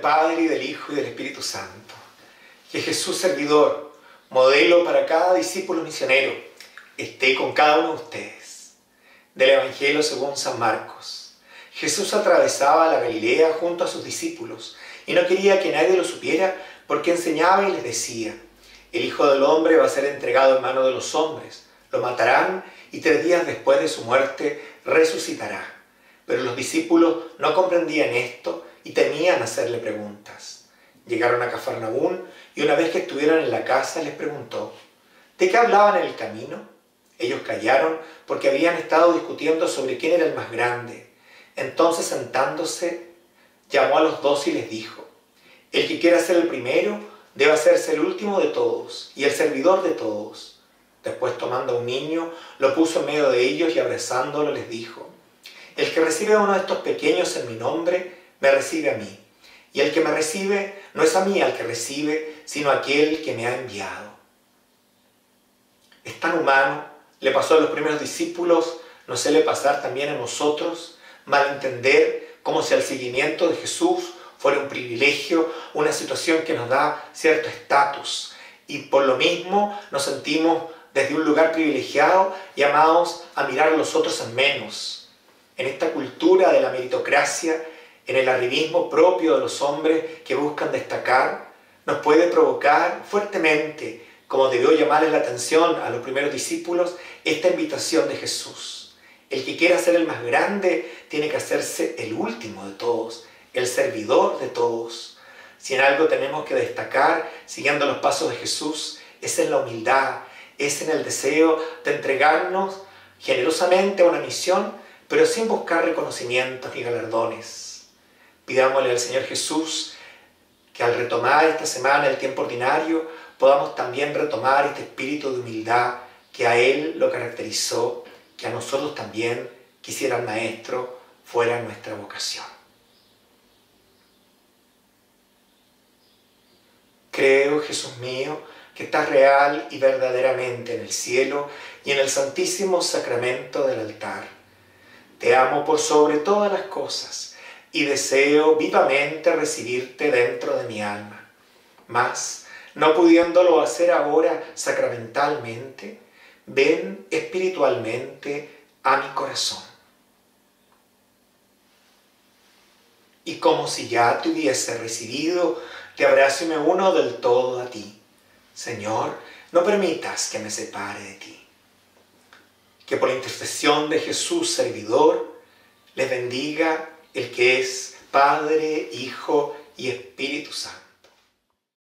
Padre, y del Hijo, y del Espíritu Santo. Que Jesús servidor, modelo para cada discípulo misionero, esté con cada uno de ustedes. Del Evangelio según San Marcos. Jesús atravesaba la Galilea junto a sus discípulos y no quería que nadie lo supiera porque enseñaba y les decía: el Hijo del Hombre va a ser entregado en manos de los hombres, lo matarán y 3 días después de su muerte resucitará. Pero los discípulos no comprendían esto y temían hacerle preguntas. Llegaron a Cafarnaún y una vez que estuvieron en la casa les preguntó: ¿de qué hablaban en el camino? Ellos callaron porque habían estado discutiendo sobre quién era el más grande. Entonces, sentándose, llamó a los 12 y les dijo: el que quiera ser el primero debe hacerse el último de todos y el servidor de todos. Después, tomando a un niño, lo puso en medio de ellos y abrazándolo les dijo: el que recibe a uno de estos pequeños en mi nombre, me recibe a mí. Y el que me recibe, no es a mí al que recibe, sino a aquel que me ha enviado. Es tan humano, le pasó a los primeros discípulos, nos suele pasar también a nosotros, malentender como si el seguimiento de Jesús fuera un privilegio, una situación que nos da cierto estatus. Y por lo mismo nos sentimos desde un lugar privilegiado llamados a mirar a los otros en menos. En esta cultura de la meritocracia, en el arribismo propio de los hombres que buscan destacar, nos puede provocar fuertemente, como debió llamarles la atención a los primeros discípulos, esta invitación de Jesús. El que quiera ser el más grande tiene que hacerse el último de todos, el servidor de todos. Si en algo tenemos que destacar, siguiendo los pasos de Jesús, es en la humildad, es en el deseo de entregarnos generosamente a una misión, pero sin buscar reconocimientos ni galardones. Pidámosle al Señor Jesús que al retomar esta semana el tiempo ordinario, podamos también retomar este espíritu de humildad que a Él lo caracterizó, que a nosotros también quisiera el Maestro fuera nuestra vocación. Creo, Jesús mío, que estás real y verdaderamente en el cielo y en el santísimo sacramento del altar. Te amo por sobre todas las cosas y deseo vivamente recibirte dentro de mi alma. Mas, no pudiéndolo hacer ahora sacramentalmente, ven espiritualmente a mi corazón. Y como si ya te hubiese recibido, te abrazo y me uno del todo a ti. Señor, no permitas que me separe de ti. Que por la intercesión de Jesús, servidor, les bendiga el que es Padre, Hijo y Espíritu Santo.